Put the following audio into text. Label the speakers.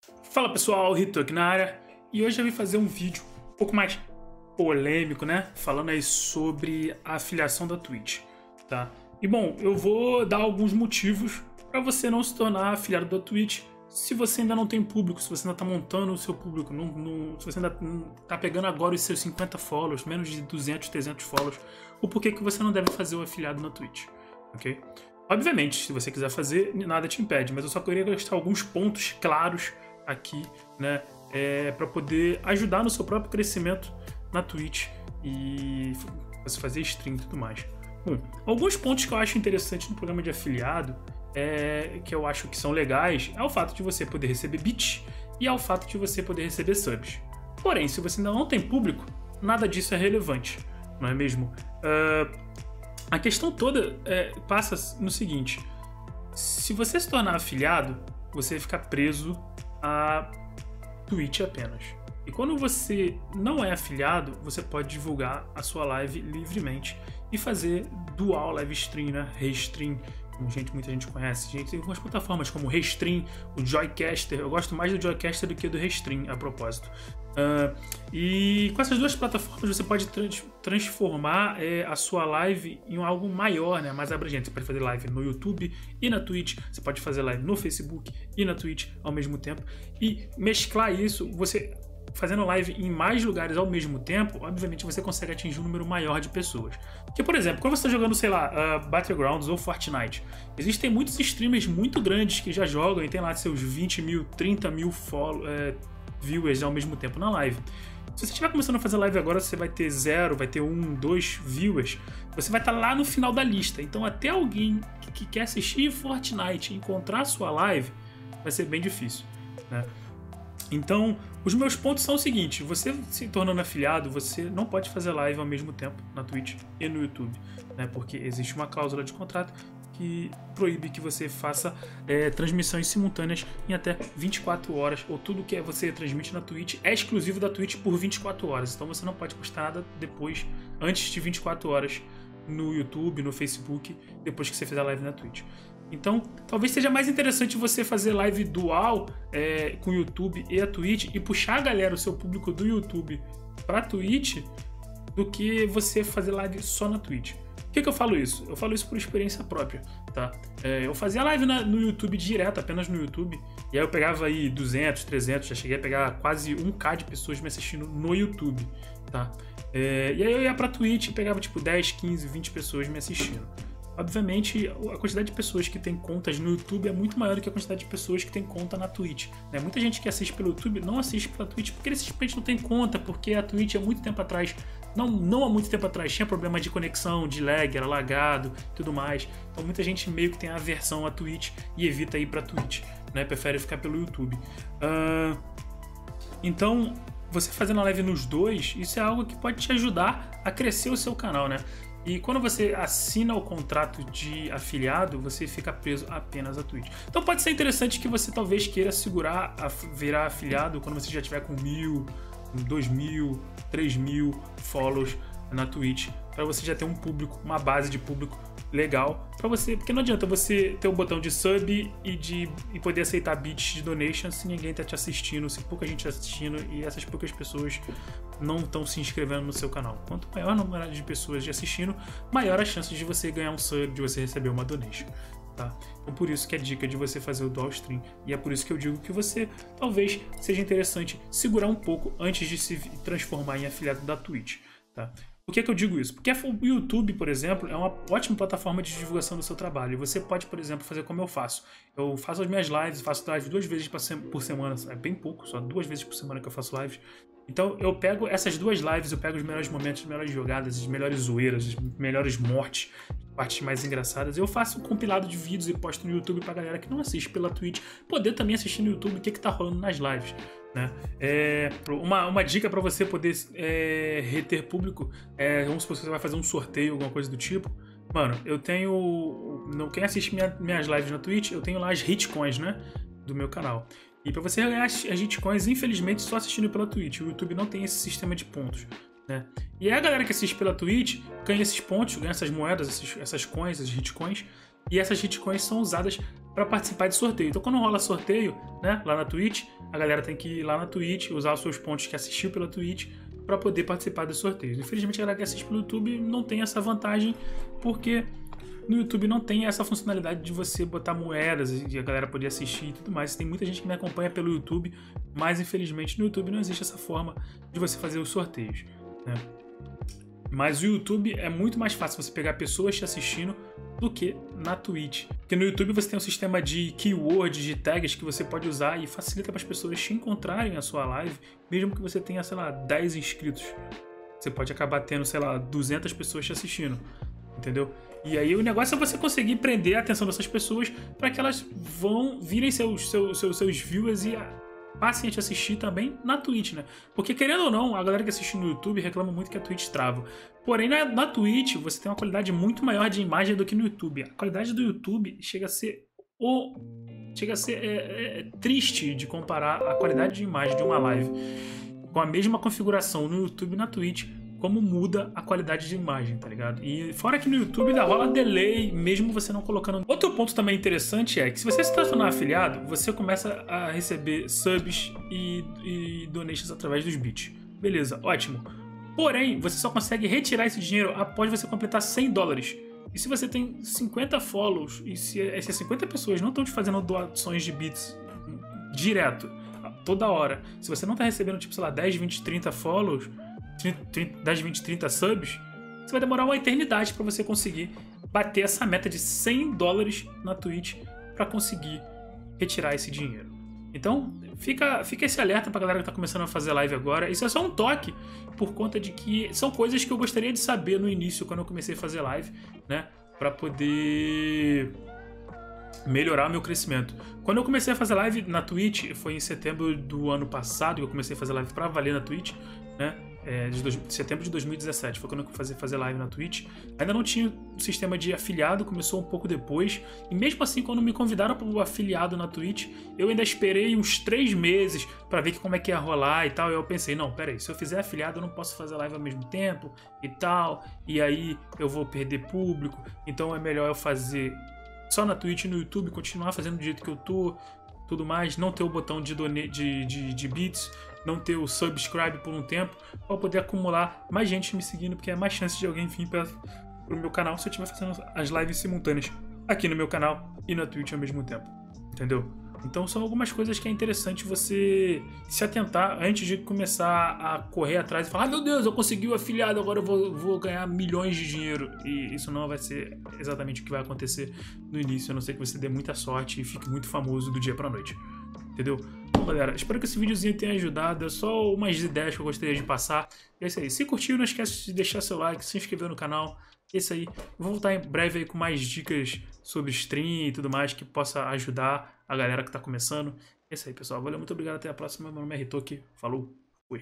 Speaker 1: Fala pessoal, Rito aqui na área e hoje eu vim fazer um vídeo um pouco mais polêmico, né? Falando aí sobre a afiliação da Twitch, tá? E bom, eu vou dar alguns motivos para você não se tornar afiliado da Twitch se você ainda não tem público, se você ainda tá montando o seu público, se você ainda tá pegando agora os seus 50 follows, menos de 200, 300 follows, o porquê que você não deve fazer o afiliado na Twitch, ok? Obviamente, se você quiser fazer, nada te impede, mas eu só queria gastar alguns pontos claros aqui, né, para poder ajudar no seu próprio crescimento na Twitch e você fazer stream e tudo mais. Bom, alguns pontos que eu acho interessantes no programa de afiliado, que eu acho que são legais, é o fato de você poder receber bits e é o fato de você poder receber subs. Porém, se você ainda não tem público, nada disso é relevante, não é mesmo? A questão toda passa no seguinte: se você se tornar afiliado, você vai ficar preso a Twitch apenas. E quando você não é afiliado, você pode divulgar a sua live livremente e fazer dual live stream, né? Restream, como muita gente conhece. Tem algumas plataformas como o Restream, o Joycaster. Eu gosto mais do Joycaster do que do Restream, a propósito. E com essas duas plataformas você pode transformar a sua live em algo maior, né? Mais abrangente. Você pode fazer live no YouTube e na Twitch, você pode fazer live no Facebook e na Twitch ao mesmo tempo e mesclar isso. Você fazendo live em mais lugares ao mesmo tempo, obviamente você consegue atingir um número maior de pessoas. Porque, por exemplo, quando você está jogando, sei lá, Battlegrounds ou Fortnite, existem muitos streamers muito grandes que já jogam e tem lá seus 20 mil, 30 mil viewers ao mesmo tempo na live. Se você estiver começando a fazer live agora, você vai ter 0, vai ter 1, 2 viewers, você vai estar lá no final da lista. Então até alguém que quer assistir Fortnite encontrar a sua live, vai ser bem difícil, né? Então, os meus pontos são o seguinte: você se tornando afiliado, você não pode fazer live ao mesmo tempo na Twitch e no YouTube, né? Porque existe uma cláusula de contrato que proíbe que você faça transmissões simultâneas em até 24 horas, ou tudo que você transmite na Twitch é exclusivo da Twitch por 24 horas, então você não pode postar nada depois, antes de 24 horas no YouTube, no Facebook, depois que você fizer a live na Twitch. Então, talvez seja mais interessante você fazer live dual com o YouTube e a Twitch e puxar a galera, o seu público do YouTube pra Twitch, do que você fazer live só na Twitch. Por que eu falo isso? Eu falo isso por experiência própria, tá? Eu fazia live no YouTube direto, apenas no YouTube, e aí eu pegava aí 200, 300, já cheguei a pegar quase 1k de pessoas me assistindo no YouTube, tá? E aí eu ia pra Twitch e pegava tipo 10, 15, 20 pessoas me assistindo. Obviamente, a quantidade de pessoas que tem contas no YouTube é muito maior do que a quantidade de pessoas que tem conta na Twitch, né? Muita gente que assiste pelo YouTube não assiste pela Twitch porque eles simplesmente não tem conta, porque a Twitch há muito tempo atrás, não há muito tempo atrás, tinha problema de conexão, de lag, era lagado e tudo mais. Então muita gente meio que tem aversão à Twitch e evita ir pra Twitch, né? Prefere ficar pelo YouTube. Então, você fazendo a live nos dois, isso é algo que pode te ajudar a crescer o seu canal, né? E quando você assina o contrato de afiliado, você fica preso apenas à Twitch. Então pode ser interessante que você talvez queira virar afiliado quando você já tiver com 1.000, 2.000, 3.000 follows na Twitch, para você já ter um público, uma base de público legal para você, porque não adianta você ter o botão de sub e poder aceitar bits de donation se ninguém tá te assistindo, se pouca gente tá assistindo e essas poucas pessoas não estão se inscrevendo no seu canal. Quanto maior a número de pessoas assistindo, maior a chance de você ganhar um sub, de você receber uma donation, tá? Então por isso que é a dica de você fazer o dual stream, e é por isso que eu digo que você talvez seja interessante segurar um pouco antes de se transformar em afiliado da Twitch, tá? Por que eu digo isso? Porque o YouTube, por exemplo, é uma ótima plataforma de divulgação do seu trabalho. E você pode, por exemplo, fazer como eu faço. Eu faço as minhas lives, faço live 2 vezes por semana, é bem pouco, só 2 vezes por semana que eu faço lives. Então eu pego essas 2 lives, eu pego os melhores momentos, as melhores jogadas, as melhores zoeiras, as melhores mortes, partes mais engraçadas. Eu faço um compilado de vídeos e posto no YouTube pra galera que não assiste pela Twitch poder também assistir no YouTube o que tá rolando nas lives, né? Uma dica para você poder reter público, vamos supor que você vai fazer um sorteio, alguma coisa do tipo. Mano, eu tenho... Quem assiste minhas lives na Twitch, eu tenho lá as hitcoins, né? Do meu canal. E para você ganhar as hitcoins, infelizmente, só assistindo pela Twitch. O YouTube não tem esse sistema de pontos, né? E aí a galera que assiste pela Twitch ganha esses pontos, ganha essas moedas, essas coins, essas hitcoins. E essas hitcoins são usadas para participar de sorteio. Então quando rola sorteio, né, lá na Twitch, a galera tem que ir lá na Twitch, usar os seus pontos que assistiu pela Twitch para poder participar dos sorteios. Infelizmente a galera que assiste pelo YouTube não tem essa vantagem, porque no YouTube não tem essa funcionalidade de você botar moedas e a galera poder assistir e tudo mais. Tem muita gente que me acompanha pelo YouTube, mas infelizmente no YouTube não existe essa forma de você fazer os sorteios, né? Mas o YouTube é muito mais fácil você pegar pessoas te assistindo do que na Twitch. Porque no YouTube você tem um sistema de keywords, de tags que você pode usar e facilita para as pessoas te encontrarem a sua live, mesmo que você tenha, sei lá, 10 inscritos. Você pode acabar tendo, sei lá, 200 pessoas te assistindo, entendeu? E aí o negócio é você conseguir prender a atenção dessas pessoas para que elas virem seus viewers e passem a te assistir também na Twitch, né? Porque, querendo ou não, a galera que assiste no YouTube reclama muito que a Twitch trava. Porém, na Twitch, você tem uma qualidade muito maior de imagem do que no YouTube. A qualidade do YouTube chega a ser triste de comparar a qualidade de imagem de uma live com a mesma configuração no YouTube e na Twitch, como muda a qualidade de imagem, tá ligado? E fora que no YouTube ainda rola delay, mesmo você não colocando... Outro ponto também interessante é que se você se tornar afiliado, você começa a receber subs e donations através dos bits. Beleza, ótimo. Porém, você só consegue retirar esse dinheiro após você completar $100. E se você tem 50 follows e se essas 50 pessoas não estão te fazendo doações de bits direto, toda hora, se você não tá recebendo, tipo, sei lá, 10, 20, 30 follows, 10, 20, 30 subs, você vai demorar uma eternidade para você conseguir bater essa meta de $100 na Twitch para conseguir retirar esse dinheiro. Então, fica esse alerta pra galera que tá começando a fazer live agora. Isso é só um toque, por conta de que são coisas que eu gostaria de saber no início, quando eu comecei a fazer live, né? Pra poder melhorar o meu crescimento. Quando eu comecei a fazer live na Twitch, foi em setembro do ano passado que eu comecei a fazer live pra valer na Twitch, né? De setembro de 2017 foi quando eu comecei a fazer live na Twitch. Ainda não tinha o sistema de afiliado, começou um pouco depois. E mesmo assim, quando me convidaram para o afiliado na Twitch, eu ainda esperei uns 3 meses para ver como é que ia rolar e tal. E eu pensei, não, peraí, se eu fizer afiliado eu não posso fazer live ao mesmo tempo e tal. E aí eu vou perder público. Então é melhor eu fazer só na Twitch e no YouTube, continuar fazendo do jeito que eu tô, tudo mais, não ter o botão de bits, não ter o subscribe por um tempo, para poder acumular mais gente me seguindo, porque é mais chance de alguém vir para o meu canal se eu estiver fazendo as lives simultâneas aqui no meu canal e na Twitch ao mesmo tempo, entendeu? Então são algumas coisas que é interessante você se atentar antes de começar a correr atrás e falar, ah, meu Deus, eu consegui o afiliado, agora eu vou ganhar milhões de dinheiro. E isso não vai ser exatamente o que vai acontecer no início, a não ser que você dê muita sorte e fique muito famoso do dia pra noite, entendeu? Bom, galera, espero que esse videozinho tenha ajudado, é só umas ideias que eu gostaria de passar. E é isso aí, se curtiu, não esquece de deixar seu like, se inscrever no canal. É isso aí, eu vou voltar em breve aí com mais dicas sobre stream e tudo mais que possa ajudar a galera que tá começando. É isso aí, pessoal. Valeu, muito obrigado, até a próxima. Meu nome é Hitoki. Falou!